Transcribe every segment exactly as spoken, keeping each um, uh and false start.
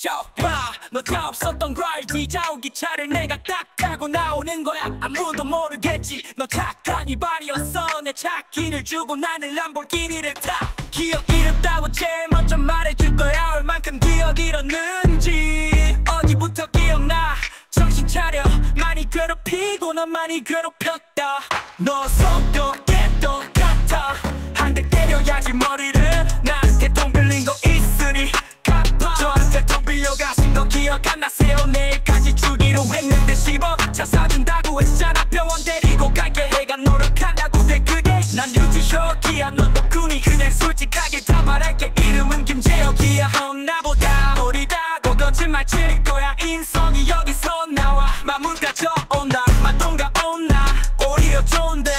봐, 너가 없었던 걸 알지. 자우기차를 내가 딱 타고 나오는 거야. 아무도 모르겠지. 너 착한 이발이었어. 내 차키를 주고 나는 람보르기니를 타. 기억 잃었다고 제일 먼저 말해줄 거야. 얼만큼 기억 잃었는지. 어디부터 기억나. 정신 차려. 많이 괴롭히고 넌 많이 괴롭혔다. 너 속도 개똥 같아. 한 대 때려야지 머리를. 나한테 돈 빌린 거 있으니 갚아. 저한테 돈 빌려가신 거 기억 안 나세요? 내일까지 주기로 했는데 십억 차 사준다고 했잖아. 병원 데리고 갈게. 해가 노력한다고 돼 그게. 난 유지혁이야. 넌 덕분이 그냥 솔직하게 다 말할게. 이름은 김재혁이야. 어, 나보다 어리다고 거짓말 칠 거야. 인성이 여기서 나와. 마무리가 좋나 마동가 온나 오히려 좋은데.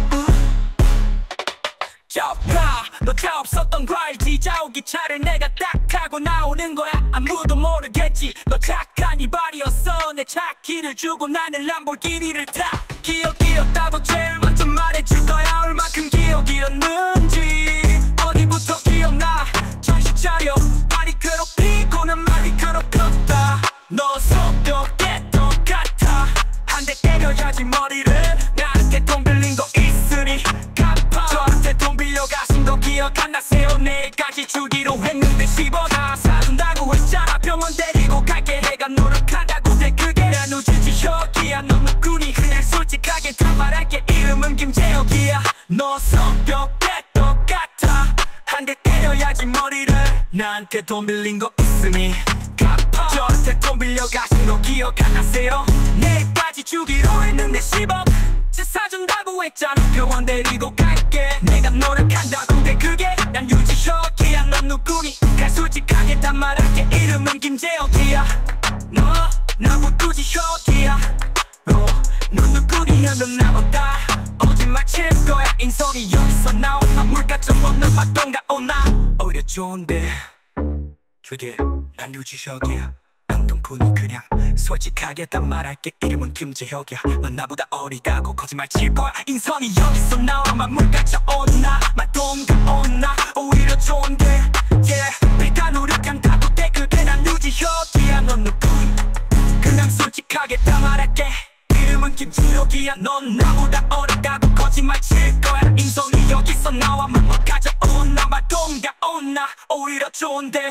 봐, 너 차 없었던 거 알지. 자우기차를 내가 딱 타고 나오는 거야. 아무도 모르겠지. 너 착한 이발이었어. 내 차키를 주고 나는 람보르기니를 타. 기억 잃었다고 제일 먼저 말해줄 거야. 얼만큼 기억 잃었는지. 어디부터 기억나. 정신 차려. 많이 괴롭히고 난 많이 괴롭혔다. 너 속도 개똥 같아. 한 대 때려야지 머리를. 나한테 돈 빌린 거 있으니 갚아. 저한테 돈 빌려가신 거 기억 안 나세요? 내일까지 주기로 했는데 십억 다 사준다고 했잖아. 병원 데리고 갈게. 해가 노력한다고 돼 그게. 난 우주지혁이야. 넌 누구니 그냥 솔직하게 다 말할게. 이름은 김재혁이야. 너 성격 개똥 같아. 한 대 때려야지 머리를. 나한테 돈 빌린 거 있으니 갚아. 저한테 돈 빌려가신 거 기억 안 나세요? 내일까지 주기로 했는데 십억 차 사준다고 했잖아. 병원 데리고 갈게. 내가 노력한다고 돼 그게. 난 유지혁이야. 넌 누구니 그냥 솔직하게 다 말할게. 이름은 김재혁이야. 너 나보다 유지혁이야. 어, 넌 누구니. 넌 나보다 거짓말 칠 거야. 인성이 여기서 나와. 물가 좀 없는 맛동가 오나 오히려 좋은데 그게. 난 유지혁이야. 난 덕분이 그냥 솔직하게 다 말할게. 이름은 김재혁이야. 넌 나보다 어리다고 거짓말 칠 거야. 인성이 여기서 나와. 만물가 좋나 맛동가 오나 오히려 좋은데 yeah. 내가 노력한다고 돼 그게. 난 유지혁이야. 넌 누구니 그냥 솔직하게 다 말할게. 이름은 김재혁이야. 넌 나보다 어리다고 거짓말 칠 거야. 인성이 여기서 나와. 만물가 좋나 맛동가 오나 오히려 좋은데.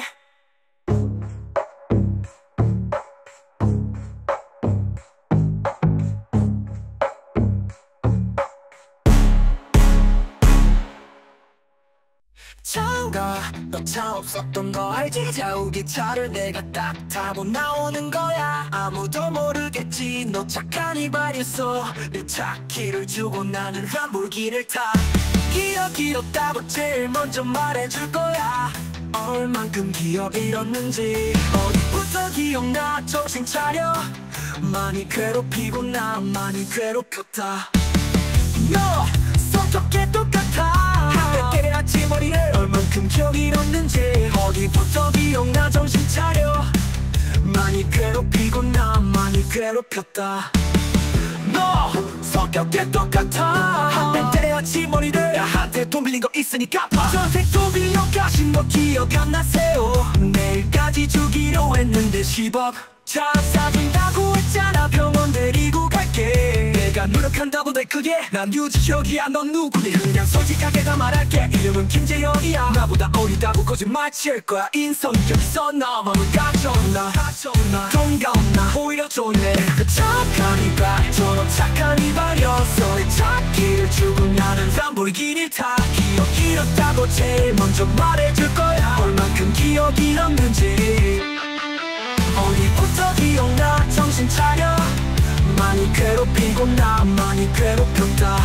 차우가 너 차 없었던 거 알지. 자우기차를 내가 딱 타고 나오는 거야. 아무도 모르겠지. 너 착한 이발이었어. 내 차키를 주고 나는 람보르기니를 타. 기억 잃었다고 제일 먼저 말해줄 거야. 얼만큼 기억 잃었는지. 어디부터 기억나. 정신 차려. 많이 괴롭히고 나 많이 괴롭혔다. 너 성격 개똑같아. 한 대 때려야지 머리를. 얼만큼 기억 잃었는지. 어디부터 기억나. 정신 차려. 많이 괴롭히고 나 많이 괴롭혔다. 너 성격 개똑같아. 한 대 때려야지 머리를. 나한테 돈 빌린 거 있으니 갚아. 저한테 돈 빌려가신 거 기억 안 나세요? 내일까지 주기로 했는데 십억 차 사준다고 했잖아. 병원 데리고 갈게. 내가 노력한다고 돼 그게. 난 유지혁이야. 넌 누구니 그냥 솔직하게 다 말할게. 이름은 김재혁이야. 나보다 어리다고 거짓말 칠 거야. 인성이 여기서 나와. 마음을가 좋나 돈가 없나 오히려 좋네. 그 착한 이발. 저런 착한 이발이었어. 내 차키를 주고 나는 람보르기니를 타. 기억 잃었다고 제일 먼저 말해줄 거야. 얼만큼 기억 잃었는지. 어디부터 기억나. 정신 차려. 많이 괴롭히고 나 많이 괴롭혔다.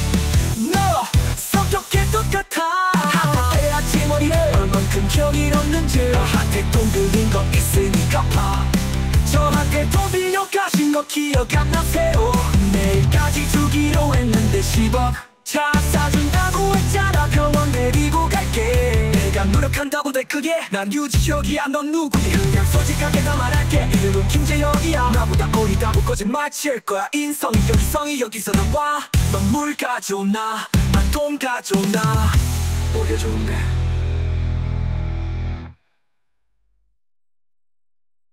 너 성격 개똑같아. 한 대 때려야지 머리를. 얼만큼 기억 잃었는지. 너한테 돈 빌린 거 있으니 갚아. 저한테 돈 빌려가신 거 기억 안 나세요? 내일까지 주기로 했는데 십억 차 사준다고 했잖아. 병원 데리고 갈게. 내가 노력한다고 돼 그게. 난 유지혁이야. 넌 누구니 그냥 솔직하게 다 말할게. 이름은 김재혁이야. 나보다 어리다고 거짓말 칠 거야. 인성이 여기성이 여기서 나와. 넌 물 가져오나 난 돈 가져오나 오히려 좋은데.